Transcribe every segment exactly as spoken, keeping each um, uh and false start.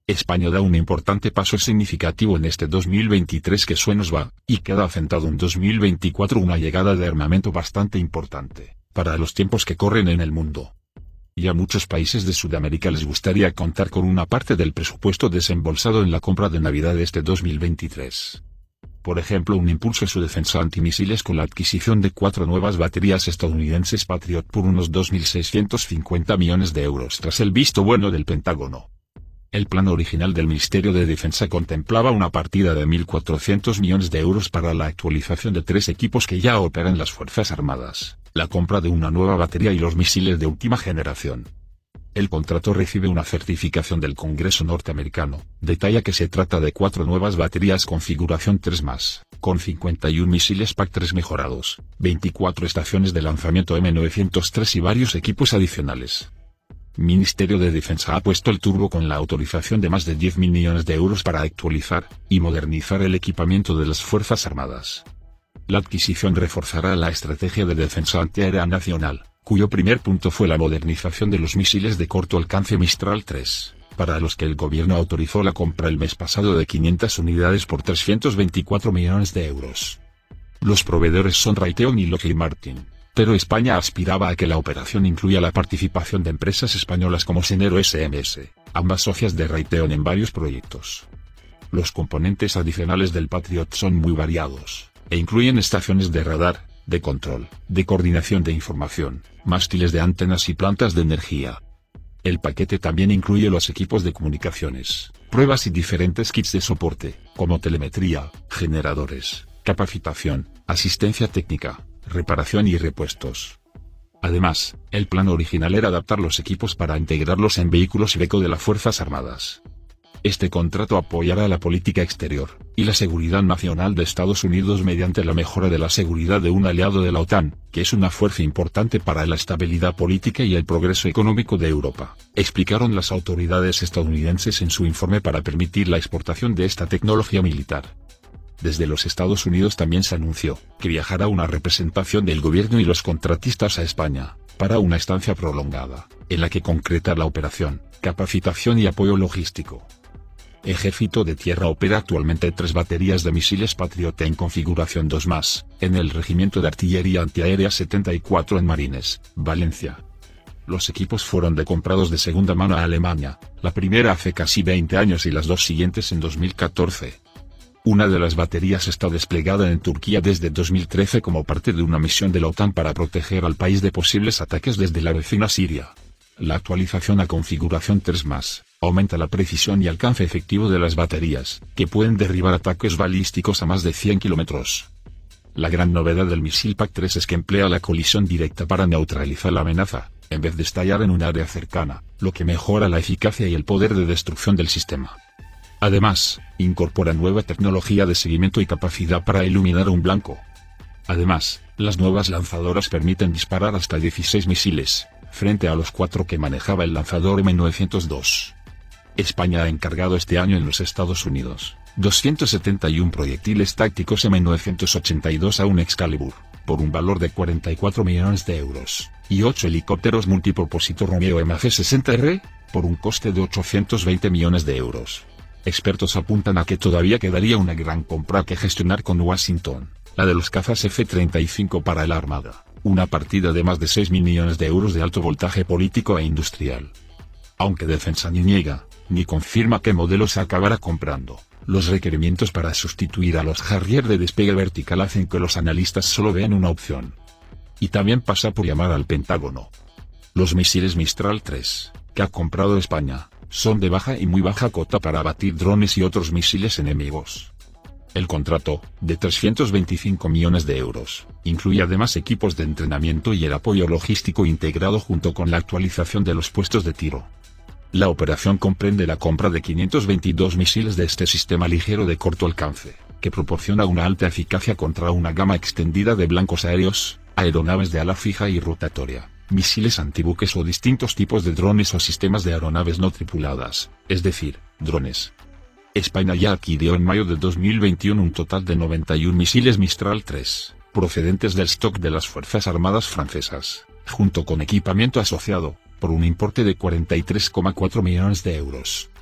España da un importante paso significativo en este dos mil veintitrés que se nos va, y queda acentado en dos mil veinticuatro una llegada de armamento bastante importante, para los tiempos que corren en el mundo. Y a muchos países de Sudamérica les gustaría contar con una parte del presupuesto desembolsado en la compra de Navidad de este dos mil veintitrés. Por ejemplo, un impulso a su defensa antimisiles con la adquisición de cuatro nuevas baterías estadounidenses Patriot por unos dos mil seiscientos cincuenta millones de euros tras el visto bueno del Pentágono. El plan original del Ministerio de Defensa contemplaba una partida de mil cuatrocientos millones de euros para la actualización de tres equipos que ya operan las Fuerzas Armadas, la compra de una nueva batería y los misiles de última generación. El contrato recibe una certificación del Congreso norteamericano, detalla que se trata de cuatro nuevas baterías configuración tres más, con cincuenta y uno misiles P A C tres mejorados, veinticuatro estaciones de lanzamiento M novecientos tres y varios equipos adicionales. Ministerio de Defensa ha puesto el turbo con la autorización de más de diez mil millones de euros para actualizar y modernizar el equipamiento de las Fuerzas Armadas. La adquisición reforzará la estrategia de defensa antiaérea nacional, cuyo primer punto fue la modernización de los misiles de corto alcance Mistral tres, para los que el gobierno autorizó la compra el mes pasado de quinientas unidades por trescientos veinticuatro millones de euros. Los proveedores son Raytheon y Lockheed Martin. Pero España aspiraba a que la operación incluya la participación de empresas españolas como Senero S M S, ambas socias de Raytheon en varios proyectos. Los componentes adicionales del Patriot son muy variados, e incluyen estaciones de radar, de control, de coordinación de información, mástiles de antenas y plantas de energía. El paquete también incluye los equipos de comunicaciones, pruebas y diferentes kits de soporte, como telemetría, generadores, capacitación, asistencia técnica, reparación y repuestos. Además, el plan original era adaptar los equipos para integrarlos en vehículos Iveco de las Fuerzas Armadas. Este contrato apoyará la política exterior y la seguridad nacional de Estados Unidos mediante la mejora de la seguridad de un aliado de la OTAN, que es una fuerza importante para la estabilidad política y el progreso económico de Europa, explicaron las autoridades estadounidenses en su informe para permitir la exportación de esta tecnología militar. Desde los Estados Unidos también se anunció que viajará una representación del gobierno y los contratistas a España, para una estancia prolongada, en la que concretar la operación, capacitación y apoyo logístico. Ejército de Tierra opera actualmente tres baterías de misiles Patriot en configuración dos más, en el Regimiento de Artillería Antiaérea setenta y cuatro en Marines, Valencia. Los equipos fueron de comprados de segunda mano a Alemania, la primera hace casi veinte años y las dos siguientes en dos mil catorce. Una de las baterías está desplegada en Turquía desde dos mil trece como parte de una misión de la OTAN para proteger al país de posibles ataques desde la vecina Siria. La actualización a configuración tres más, aumenta la precisión y alcance efectivo de las baterías, que pueden derribar ataques balísticos a más de cien kilómetros. La gran novedad del misil P A C tres es que emplea la colisión directa para neutralizar la amenaza, en vez de estallar en un área cercana, lo que mejora la eficacia y el poder de destrucción del sistema. Además, incorpora nueva tecnología de seguimiento y capacidad para iluminar un blanco. Además, las nuevas lanzadoras permiten disparar hasta dieciséis misiles, frente a los cuatro que manejaba el lanzador M novecientos dos. España ha encargado este año en los Estados Unidos doscientos setenta y uno proyectiles tácticos M novecientos ochenta y dos a un Excalibur, por un valor de cuarenta y cuatro millones de euros, y ocho helicópteros multipropósito Romeo M G sesenta R, por un coste de ochocientos veinte millones de euros. Expertos apuntan a que todavía quedaría una gran compra que gestionar con Washington, la de los cazas F treinta y cinco para la Armada, una partida de más de seis mil millones de euros de alto voltaje político e industrial. Aunque Defensa ni niega, ni confirma qué modelo se acabará comprando, los requerimientos para sustituir a los Harrier de despegue vertical hacen que los analistas solo vean una opción. Y también pasa por llamar al Pentágono. Los misiles Mistral tres, que ha comprado España, son de baja y muy baja cota para abatir drones y otros misiles enemigos. El contrato, de trescientos veinticinco millones de euros, incluye además equipos de entrenamiento y el apoyo logístico integrado junto con la actualización de los puestos de tiro. La operación comprende la compra de quinientos veintidós misiles de este sistema ligero de corto alcance, que proporciona una alta eficacia contra una gama extendida de blancos aéreos, aeronaves de ala fija y rotatoria, misiles antibuques o distintos tipos de drones o sistemas de aeronaves no tripuladas, es decir, drones. España ya adquirió en mayo de dos mil veintiuno un total de noventa y uno misiles Mistral tres, procedentes del stock de las Fuerzas Armadas francesas, junto con equipamiento asociado, por un importe de cuarenta y tres coma cuatro millones de euros.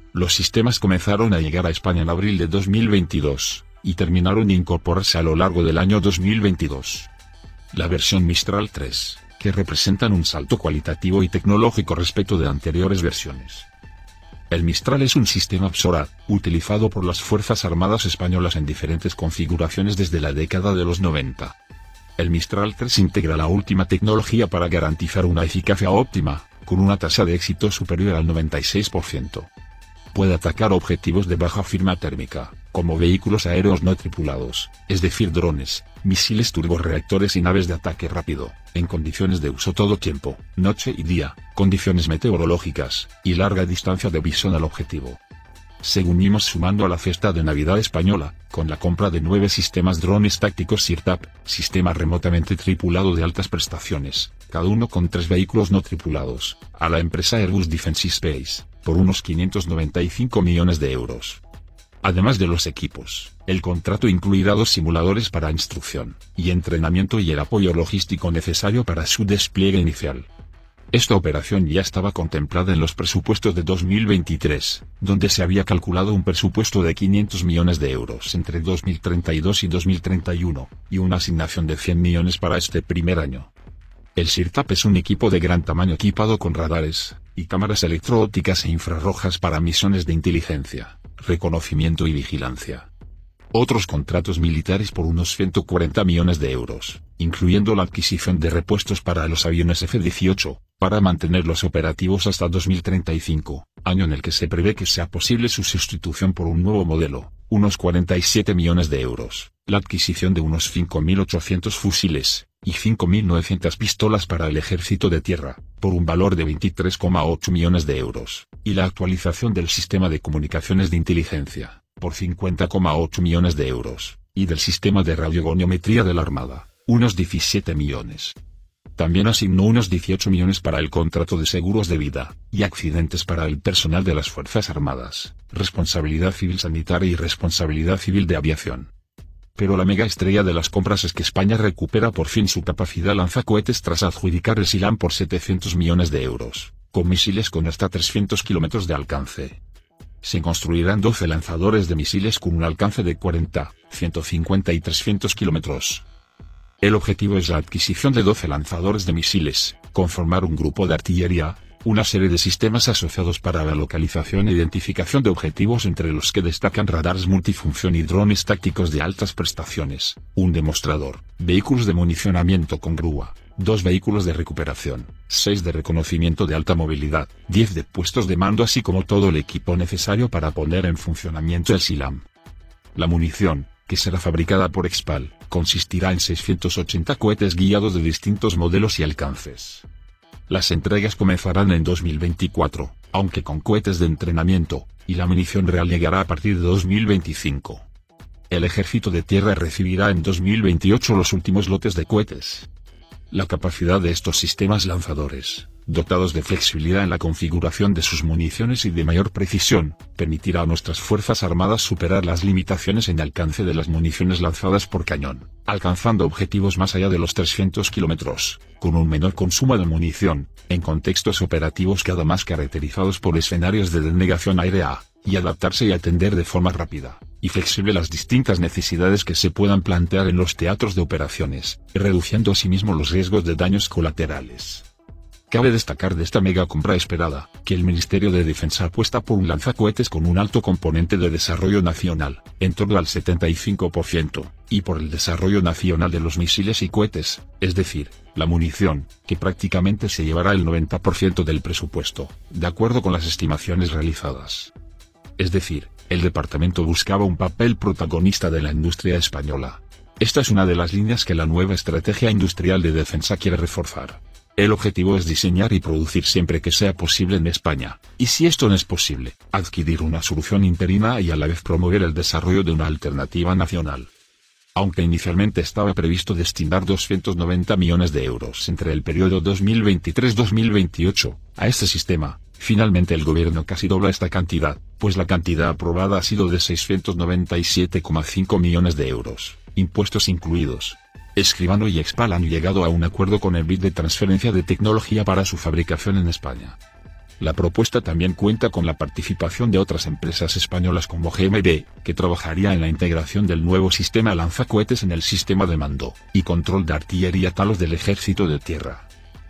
Los sistemas comenzaron a llegar a España en abril de dos mil veintidós, y terminaron de incorporarse a lo largo del año dos mil veintidós. La versión Mistral tres, que representan un salto cualitativo y tecnológico respecto de anteriores versiones. El Mistral es un sistema Psorat, utilizado por las Fuerzas Armadas Españolas en diferentes configuraciones desde la década de los noventa. El Mistral tres integra la última tecnología para garantizar una eficacia óptima, con una tasa de éxito superior al noventa y seis por ciento. Puede atacar objetivos de baja firma térmica, como vehículos aéreos no tripulados, es decir drones, misiles turborreactores y naves de ataque rápido, en condiciones de uso todo tiempo, noche y día, condiciones meteorológicas, y larga distancia de visión al objetivo. Seguimos sumando a la fiesta de Navidad española, con la compra de nueve sistemas drones tácticos SIRTAP, sistema remotamente tripulado de altas prestaciones, cada uno con tres vehículos no tripulados, a la empresa Airbus Defence Space, por unos quinientos noventa y cinco millones de euros. Además de los equipos, el contrato incluirá dos simuladores para instrucción y entrenamiento y el apoyo logístico necesario para su despliegue inicial. Esta operación ya estaba contemplada en los presupuestos de dos mil veintitrés, donde se había calculado un presupuesto de quinientos millones de euros entre dos mil treinta y dos y dos mil treinta y uno, y una asignación de cien millones para este primer año. El SIRTAP es un equipo de gran tamaño equipado con radares y cámaras electro-ópticas e infrarrojas para misiones de inteligencia, reconocimiento y vigilancia. Otros contratos militares por unos ciento cuarenta millones de euros, incluyendo la adquisición de repuestos para los aviones F dieciocho, para mantenerlos operativos hasta dos mil treinta y cinco, año en el que se prevé que sea posible su sustitución por un nuevo modelo, unos cuarenta y siete millones de euros, la adquisición de unos cinco mil ochocientos fusiles, y cinco mil novecientas pistolas para el ejército de tierra, por un valor de veintitrés coma ocho millones de euros, y la actualización del sistema de comunicaciones de inteligencia, por cincuenta coma ocho millones de euros, y del sistema de radiogoniometría de la Armada, unos diecisiete millones. También asignó unos dieciocho millones para el contrato de seguros de vida y accidentes para el personal de las Fuerzas Armadas, responsabilidad civil sanitaria y responsabilidad civil de aviación. Pero la mega estrella de las compras es que España recupera por fin su capacidad lanzacohetes tras adjudicar el SILAM por setecientos millones de euros, con misiles con hasta trescientos kilómetros de alcance. Se construirán doce lanzadores de misiles con un alcance de cuarenta, ciento cincuenta y trescientos kilómetros. El objetivo es la adquisición de doce lanzadores de misiles, conformar un grupo de artillería, una serie de sistemas asociados para la localización e identificación de objetivos entre los que destacan radares multifunción y drones tácticos de altas prestaciones, un demostrador, vehículos de municionamiento con grúa, dos vehículos de recuperación, seis de reconocimiento de alta movilidad, diez de puestos de mando así como todo el equipo necesario para poner en funcionamiento el SILAM. La munición, que será fabricada por Expal, consistirá en seiscientos ochenta cohetes guiados de distintos modelos y alcances. Las entregas comenzarán en dos mil veinticuatro, aunque con cohetes de entrenamiento, y la munición real llegará a partir de dos mil veinticinco. El Ejército de Tierra recibirá en dos mil veintiocho los últimos lotes de cohetes. La capacidad de estos sistemas lanzadores, dotados de flexibilidad en la configuración de sus municiones y de mayor precisión, permitirá a nuestras Fuerzas Armadas superar las limitaciones en alcance de las municiones lanzadas por cañón, alcanzando objetivos más allá de los trescientos kilómetros, con un menor consumo de munición, en contextos operativos cada más caracterizados por escenarios de denegación aérea, y adaptarse y atender de forma rápida y flexible las distintas necesidades que se puedan plantear en los teatros de operaciones, reduciendo asimismo los riesgos de daños colaterales. Cabe destacar de esta mega compra esperada, que el Ministerio de Defensa apuesta por un lanzacohetes con un alto componente de desarrollo nacional, en torno al setenta y cinco por ciento, y por el desarrollo nacional de los misiles y cohetes, es decir, la munición, que prácticamente se llevará el noventa por ciento del presupuesto, de acuerdo con las estimaciones realizadas. Es decir, el departamento buscaba un papel protagonista de la industria española. Esta es una de las líneas que la nueva estrategia industrial de defensa quiere reforzar. El objetivo es diseñar y producir siempre que sea posible en España, y si esto no es posible, adquirir una solución interina y a la vez promover el desarrollo de una alternativa nacional. Aunque inicialmente estaba previsto destinar doscientos noventa millones de euros entre el periodo dos mil veintitrés a dos mil veintiocho, a este sistema, finalmente el gobierno casi dobla esta cantidad, pues la cantidad aprobada ha sido de seiscientos noventa y siete coma cinco millones de euros, impuestos incluidos. Escribano y Expal han llegado a un acuerdo con el B I D de transferencia de tecnología para su fabricación en España. La propuesta también cuenta con la participación de otras empresas españolas como G M B, que trabajaría en la integración del nuevo sistema lanzacohetes en el sistema de mando y control de artillería Talos del Ejército de Tierra.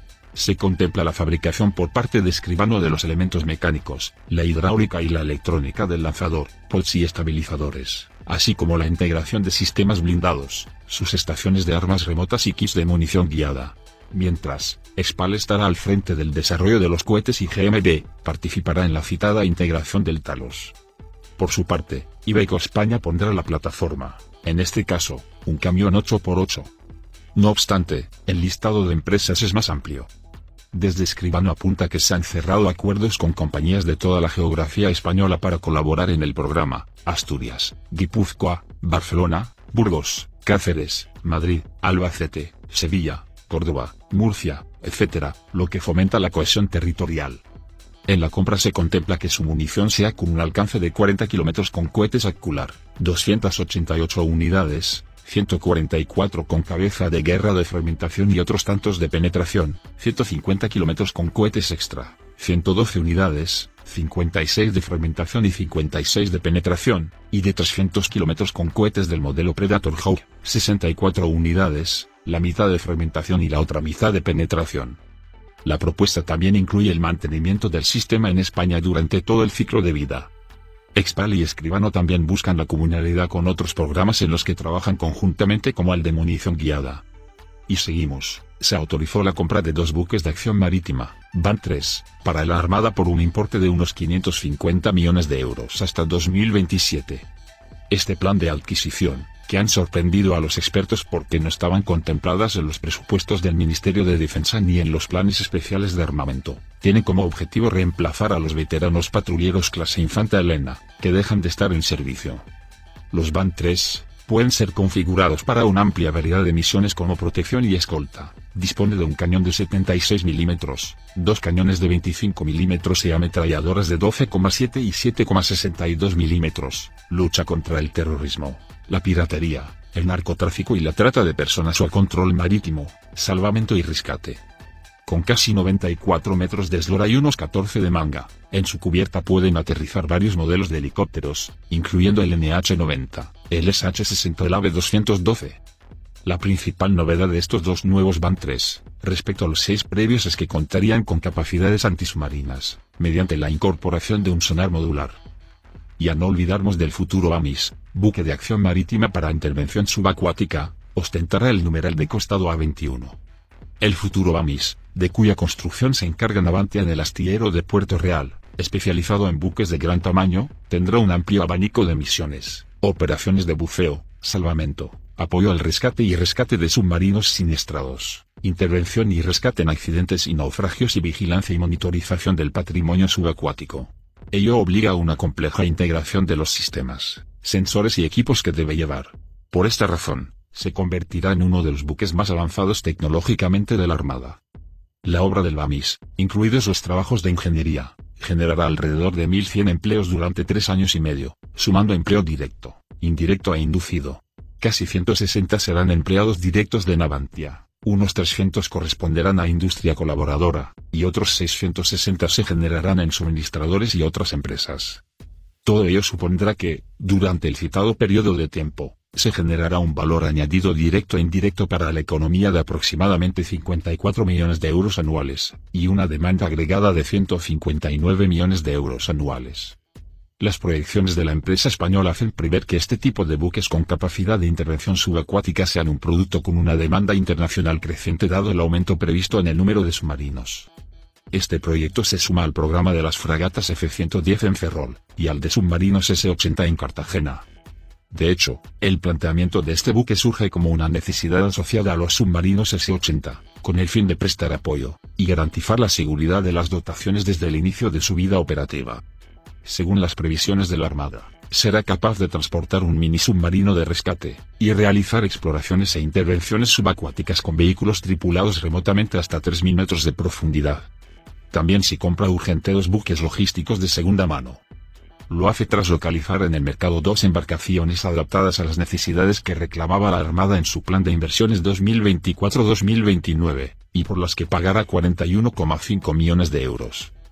Se contempla la fabricación por parte de Escribano de los elementos mecánicos, la hidráulica y la electrónica del lanzador, pods y estabilizadores, así como la integración de sistemas blindados, sus estaciones de armas remotas y kits de munición guiada. Mientras, Expal estará al frente del desarrollo de los cohetes y G M B participará en la citada integración del Talos. Por su parte, Iveco España pondrá la plataforma, en este caso, un camión ocho por ocho. No obstante, el listado de empresas es más amplio. Desde Escribano apunta que se han cerrado acuerdos con compañías de toda la geografía española para colaborar en el programa: Asturias, Guipúzcoa, Barcelona, Burgos, Cáceres, Madrid, Albacete, Sevilla, Córdoba, Murcia, etcétera, lo que fomenta la cohesión territorial. En la compra se contempla que su munición sea con un alcance de cuarenta kilómetros con cohetes Acular, doscientas ochenta y ocho unidades, ciento cuarenta y cuatro con cabeza de guerra de fragmentación y otros tantos de penetración, ciento cincuenta kilómetros con cohetes extra, ciento doce unidades, cincuenta y seis de fragmentación y cincuenta y seis de penetración, y de trescientos kilómetros con cohetes del modelo Predator Hawk, sesenta y cuatro unidades, la mitad de fragmentación y la otra mitad de penetración. La propuesta también incluye el mantenimiento del sistema en España durante todo el ciclo de vida. Expal y Escribano también buscan la comunalidad con otros programas en los que trabajan conjuntamente, como el de munición guiada. Y seguimos, se autorizó la compra de dos buques de acción marítima, Van tres, para la Armada por un importe de unos quinientos cincuenta millones de euros hasta dos mil veintisiete. Este plan de adquisición, que han sorprendido a los expertos porque no estaban contempladas en los presupuestos del Ministerio de Defensa ni en los planes especiales de armamento, tiene como objetivo reemplazar a los veteranos patrulleros clase Infanta Elena, que dejan de estar en servicio. Los Van tres pueden ser configurados para una amplia variedad de misiones como protección y escolta. Dispone de un cañón de setenta y seis milímetros, dos cañones de veinticinco milímetros y ametralladoras de doce coma siete y siete coma sesenta y dos milímetros, lucha contra el terrorismo, la piratería, el narcotráfico y la trata de personas o el control marítimo, salvamento y rescate. Con casi noventa y cuatro metros de eslora y unos catorce de manga, en su cubierta pueden aterrizar varios modelos de helicópteros, incluyendo el N H noventa, el S H sesenta o el A V doscientos doce. La principal novedad de estos dos nuevos Van tres, respecto a los seis previos, es que contarían con capacidades antisubmarinas, mediante la incorporación de un sonar modular. Y a no olvidarnos del futuro AMIS, buque de acción marítima para intervención subacuática, ostentará el numeral de costado A veintiuno. El futuro AMIS, de cuya construcción se encarga Navantia en el astillero de Puerto Real, especializado en buques de gran tamaño, tendrá un amplio abanico de misiones, operaciones de buceo, salvamento, apoyo al rescate y rescate de submarinos siniestrados, intervención y rescate en accidentes y naufragios y vigilancia y monitorización del patrimonio subacuático. Ello obliga a una compleja integración de los sistemas, sensores y equipos que debe llevar. Por esta razón, se convertirá en uno de los buques más avanzados tecnológicamente de la Armada. La obra del AMIS, incluidos los trabajos de ingeniería, generará alrededor de mil cien empleos durante tres años y medio, sumando empleo directo, indirecto e inducido. Casi ciento sesenta serán empleados directos de Navantia, unos trescientos corresponderán a industria colaboradora, y otros seiscientos sesenta se generarán en suministradores y otras empresas. Todo ello supondrá que, durante el citado periodo de tiempo, se generará un valor añadido directo e indirecto para la economía de aproximadamente cincuenta y cuatro millones de euros anuales, y una demanda agregada de ciento cincuenta y nueve millones de euros anuales. Las proyecciones de la empresa española hacen prever que este tipo de buques con capacidad de intervención subacuática sean un producto con una demanda internacional creciente dado el aumento previsto en el número de submarinos. Este proyecto se suma al programa de las fragatas F ciento diez en Ferrol, y al de submarinos S ochenta en Cartagena. De hecho, el planteamiento de este buque surge como una necesidad asociada a los submarinos S ochenta, con el fin de prestar apoyo, y garantizar la seguridad de las dotaciones desde el inicio de su vida operativa. Según las previsiones de la Armada, será capaz de transportar un mini submarino de rescate, y realizar exploraciones e intervenciones subacuáticas con vehículos tripulados remotamente hasta tres mil metros de profundidad. También se compra urgente dos buques logísticos de segunda mano. Lo hace tras localizar en el mercado dos embarcaciones adaptadas a las necesidades que reclamaba la Armada en su plan de inversiones dos mil veinticuatro a dos mil veintinueve, y por las que pagará cuarenta y uno coma cinco millones de euros.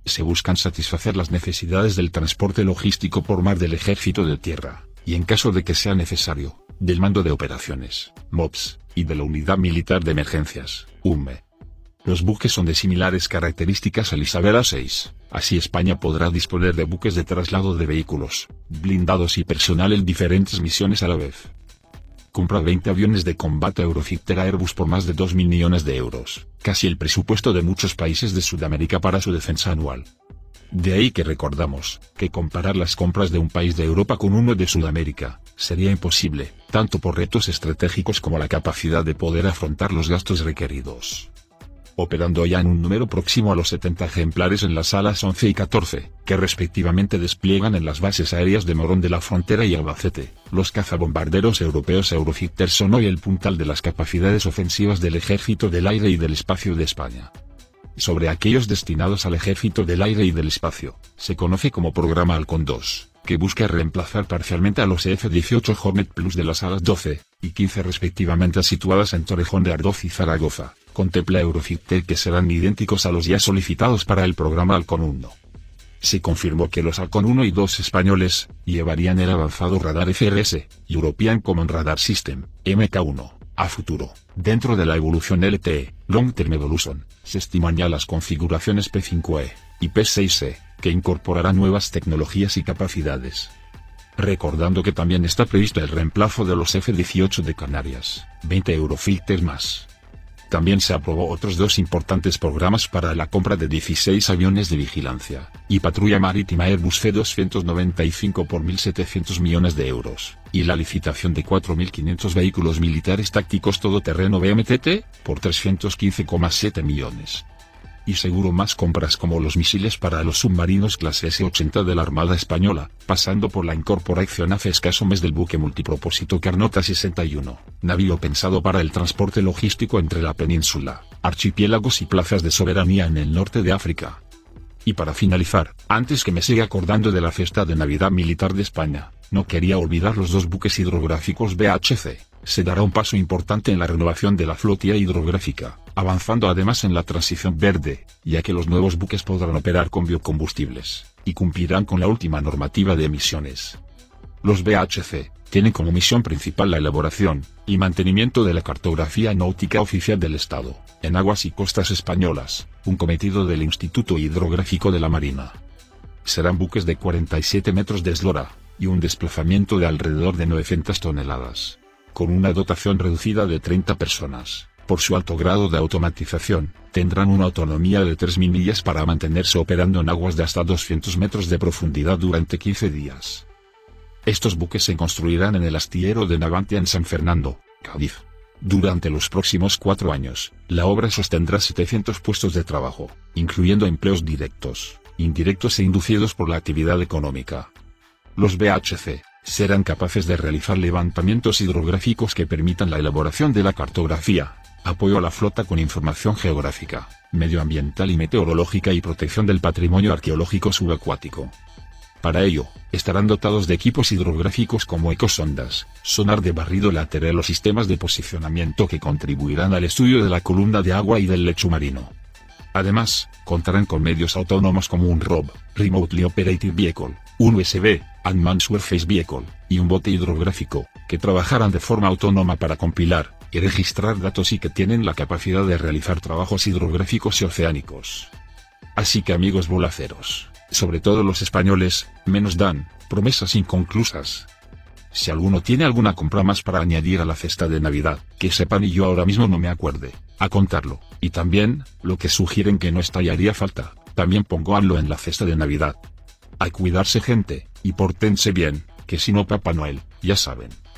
Se buscan satisfacer las necesidades del transporte logístico por mar del Ejército de Tierra, y en caso de que sea necesario, del Mando de Operaciones, M O P S, y de la Unidad Militar de Emergencias, U M E. Los buques son de similares características al Isabela seis, así España podrá disponer de buques de traslado de vehículos, blindados y personal en diferentes misiones a la vez. Compra veinte aviones de combate Eurofighter Airbus por más de dos mil millones de euros, casi el presupuesto de muchos países de Sudamérica para su defensa anual. De ahí que recordamos, que comparar las compras de un país de Europa con uno de Sudamérica, sería imposible, tanto por retos estratégicos como la capacidad de poder afrontar los gastos requeridos. Operando ya en un número próximo a los setenta ejemplares en las alas once y catorce, que respectivamente despliegan en las bases aéreas de Morón de la Frontera y Albacete, los cazabombarderos europeos Eurofighter son hoy el puntal de las capacidades ofensivas del Ejército del Aire y del Espacio de España. Sobre aquellos destinados al Ejército del Aire y del Espacio, se conoce como Programa Halcón dos, que busca reemplazar parcialmente a los F dieciocho Hornet Plus de las alas doce y quince respectivamente situadas en Torrejón de Ardoz y Zaragoza. Contempla Eurofighter que serán idénticos a los ya solicitados para el programa Halcón uno. Se confirmó que los Halcón uno y dos españoles llevarían el avanzado radar F R S, European Common Radar System, M K uno, a futuro. Dentro de la evolución L T E, Long Term Evolution, se estiman ya las configuraciones P cinco E y P seis E, que incorporarán nuevas tecnologías y capacidades. Recordando que también está previsto el reemplazo de los F dieciocho de Canarias, veinte Eurofighter más. También se aprobó otros dos importantes programas para la compra de dieciséis aviones de vigilancia y patrulla marítima Airbus C doscientos noventa y cinco por mil setecientos millones de euros, y la licitación de cuatro mil quinientos vehículos militares tácticos todoterreno B M T T, por trescientos quince coma siete millones. Y seguro más compras como los misiles para los submarinos clase ese ochenta de la Armada Española, pasando por la incorporación hace escaso mes del buque multipropósito Carnota sesenta y uno, navío pensado para el transporte logístico entre la península, archipiélagos y plazas de soberanía en el norte de África. Y para finalizar, antes que me siga acordando de la fiesta de Navidad Militar de España, no quería olvidar los dos buques hidrográficos B H C. Se dará un paso importante en la renovación de la flotilla hidrográfica, avanzando además en la transición verde, ya que los nuevos buques podrán operar con biocombustibles, y cumplirán con la última normativa de emisiones. Los B H C tienen como misión principal la elaboración y mantenimiento de la cartografía náutica oficial del Estado, en aguas y costas españolas, un cometido del Instituto Hidrográfico de la Marina. Serán buques de cuarenta y siete metros de eslora, y un desplazamiento de alrededor de novecientas toneladas. Con una dotación reducida de treinta personas, por su alto grado de automatización, tendrán una autonomía de tres mil millas para mantenerse operando en aguas de hasta doscientos metros de profundidad durante quince días. Estos buques se construirán en el astillero de Navantia en San Fernando, Cádiz. Durante los próximos cuatro años, la obra sostendrá setecientos puestos de trabajo, incluyendo empleos directos, indirectos e inducidos por la actividad económica. Los B H C serán capaces de realizar levantamientos hidrográficos que permitan la elaboración de la cartografía, apoyo a la flota con información geográfica, medioambiental y meteorológica y protección del patrimonio arqueológico subacuático. Para ello, estarán dotados de equipos hidrográficos como ecosondas, sonar de barrido lateral o sistemas de posicionamiento que contribuirán al estudio de la columna de agua y del lecho marino. Además, contarán con medios autónomos como un R O V, Remotely Operated Vehicle, un U S B, Unmanned Surface Vehicle, y un bote hidrográfico, que trabajarán de forma autónoma para compilar y registrar datos y que tienen la capacidad de realizar trabajos hidrográficos y oceánicos. Así que amigos bolaceros, sobre todo los españoles, menos dan promesas inconclusas. Si alguno tiene alguna compra más para añadir a la cesta de Navidad, que sepan y yo ahora mismo no me acuerde, a contarlo, y también, lo que sugieren que no estallaría falta, también pónganlo en la cesta de Navidad. A cuidarse gente, y pórtense bien, que si no Papá Noel, ya saben.